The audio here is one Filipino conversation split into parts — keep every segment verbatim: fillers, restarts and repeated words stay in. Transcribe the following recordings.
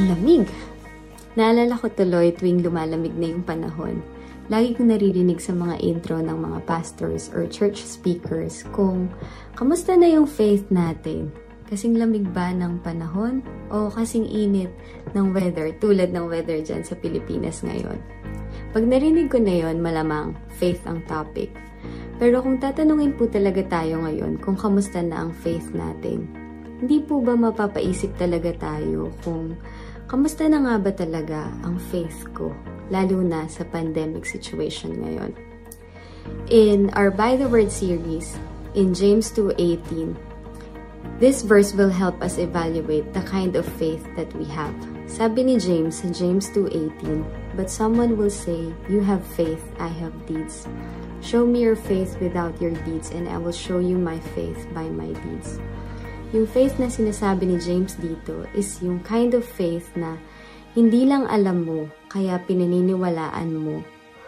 Ang lamig! Naalala ko tuloy tuwing lumalamig na yung panahon. Lagi kong naririnig sa mga intro ng mga pastors or church speakers kung kamusta na yung faith natin? Kasing lamig ba ng panahon? O kasing init ng weather tulad ng weather dyan sa Pilipinas ngayon? Pag narinig ko na yon, malamang faith ang topic. Pero kung tatanungin po talaga tayo ngayon kung kamusta na ang faith natin, hindi po ba mapapaisip talaga tayo kung kamusta na nga ba talaga ang faith ko, lalo na sa pandemic situation ngayon? In our By the Word series, in James two eighteen, this verse will help us evaluate the kind of faith that we have. Sabi ni James sa James two eighteen, "But someone will say, 'You have faith, I have deeds. Show me your faith without your deeds, and I will show you my faith by my deeds.'" Yung faith na sinasabi ni James dito is yung kind of faith na hindi lang alam mo, kaya pinaniniwalaan mo.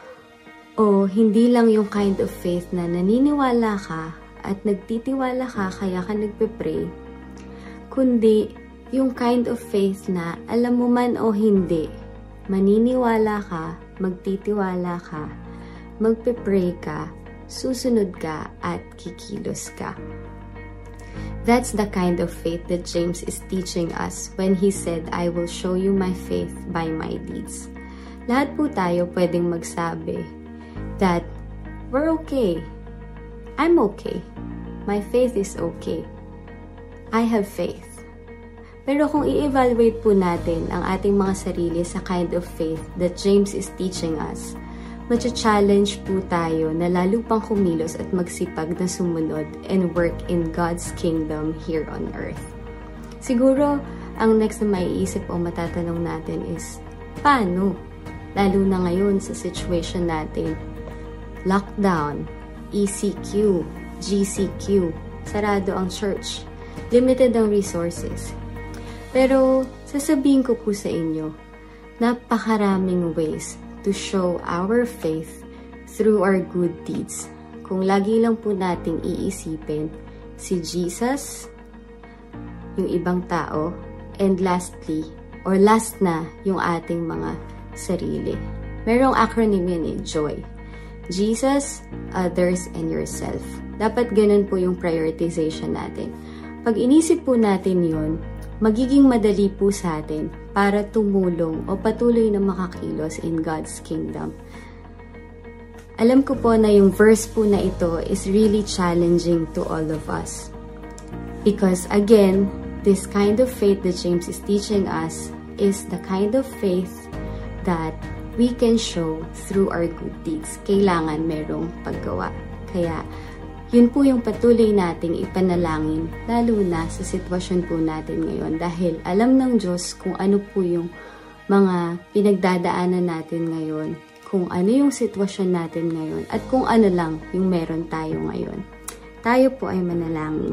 O hindi lang yung kind of faith na naniniwala ka at nagtitiwala ka kaya ka nagpe-pray, kundi yung kind of faith na alam mo man o hindi, maniniwala ka, magtitiwala ka, magpe-pray ka, susunod ka at kikilos ka. That's the kind of faith that James is teaching us when he said, "I will show you my faith by my deeds." Lahat po tayo pwedeng magsabi that we're okay. I'm okay. My faith is okay. I have faith. Pero kung i-evaluate po natin ang ating mga sarili sa kind of faith that James is teaching us, matcha-challenge po tayo na lalo pang kumilos at magsipag na sumunod and work in God's kingdom here on earth. Siguro, ang next na maiisip o matatanong natin is, paano? Lalo na ngayon sa situation natin. Lockdown, E C Q, G C Q, sarado ang church, limited ang resources. Pero, sasabihin ko po sa inyo, napakaraming ways to show our faith through our good deeds. Kung lagi lang po nating iisipin si Jesus, yung ibang tao, and lastly, or last na, yung ating mga sarili. Merong acronym yun eh, JOY. Jesus, others, and yourself. Dapat ganun po yung prioritization natin. Pag inisip po natin yun, magiging madali po sa atin para tumulong o patuloy na makakilos in God's kingdom. Alam ko po na yung verse po na ito is really challenging to all of us. Because again, this kind of faith that James is teaching us is the kind of faith that we can show through our good deeds. Kailangan merong paggawa. Kaya, yun po yung patuloy nating ipanalangin, lalo na sa sitwasyon po natin ngayon. Dahil alam ng Diyos kung ano po yung mga pinagdadaanan natin ngayon, kung ano yung sitwasyon natin ngayon, at kung ano lang yung meron tayo ngayon. Tayo po ay manalangin.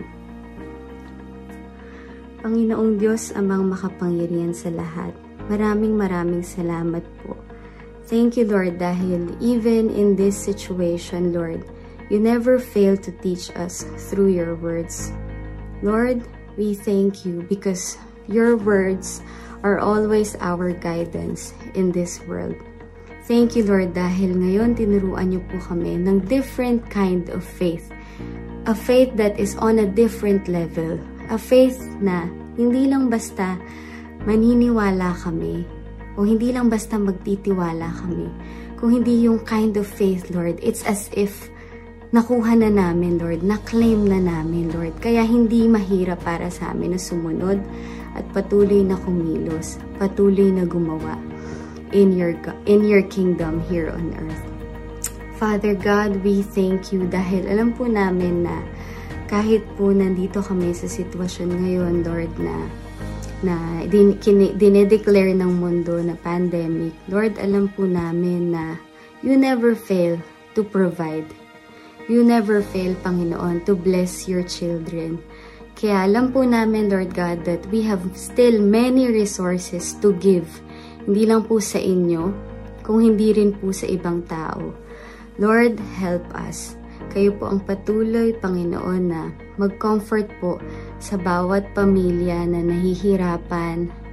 Panginoong Diyos, amang makapangyarihan sa lahat, maraming maraming salamat po. Thank you, Lord, dahil even in this situation, Lord, you never fail to teach us through your words. Lord, we thank you because your words are always our guidance in this world. Thank you, Lord, dahil ngayon tinuruan niyo po kami ng different kind of faith. A faith that is on a different level. A faith na hindi lang basta maniniwala kami o hindi lang basta magtitiwala kami. Kung hindi yung kind of faith, Lord, it's as if nakuha na namin, Lord, na-claim na namin, Lord. Kaya hindi mahirap para sa amin na sumunod at patuloy na kumilos, patuloy na gumawa in your, in your kingdom here on earth. Father God, we thank you dahil alam po namin na kahit po nandito kami sa sitwasyon ngayon, Lord, na na din, dinedeclare ng mundo na pandemic, Lord, alam po namin na you never fail to provide. You never fail, Panginoon, to bless your children. Kaya alam po namin, Lord God, that we have still many resources to give. Hindi lang po sa inyo, kung hindi rin po sa ibang tao. Lord, help us. Kayo po ang patuloy, Panginoon, na mag-comfort po sa bawat pamilya na nahihirapan,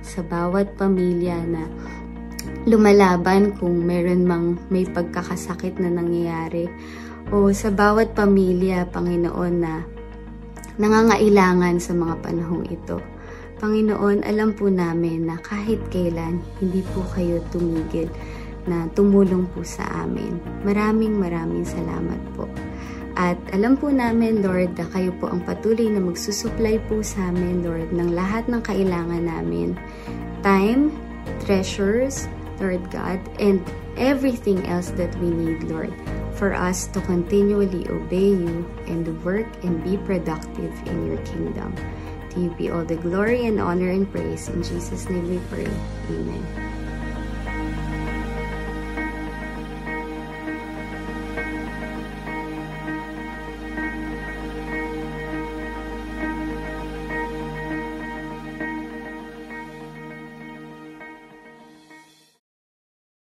sa bawat pamilya na lumalaban kung meron mang may pagkakasakit na nangyayari, o sa bawat pamilya, Panginoon, na nangangailangan sa mga panahong ito. Panginoon, alam po namin na kahit kailan, hindi po kayo tumigil na tumulong po sa amin. Maraming maraming salamat po. At alam po namin, Lord, na kayo po ang patuloy na magsusupply po sa amin, Lord, ng lahat ng kailangan namin. Time, treasures, Lord God, and everything else that we need, Lord, for us to continually obey you and work and be productive in your kingdom. To you be all the glory and honor and praise. In Jesus' name we pray. Amen.